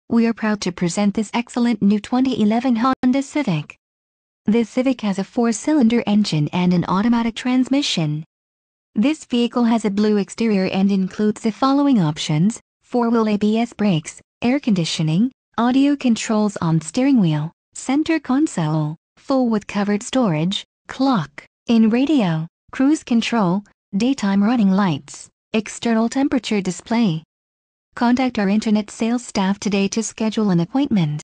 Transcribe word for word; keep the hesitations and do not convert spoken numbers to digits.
We are proud to present this excellent new twenty eleven Honda Civic. This Civic has a four-cylinder engine and an automatic transmission. This vehicle has a blue exterior and includes the following options: four-wheel A B S brakes, air conditioning, audio controls on steering wheel, center console, full with covered storage, clock, in radio, cruise control, daytime running lights, external temperature display. Contact our internet sales staff today to schedule an appointment.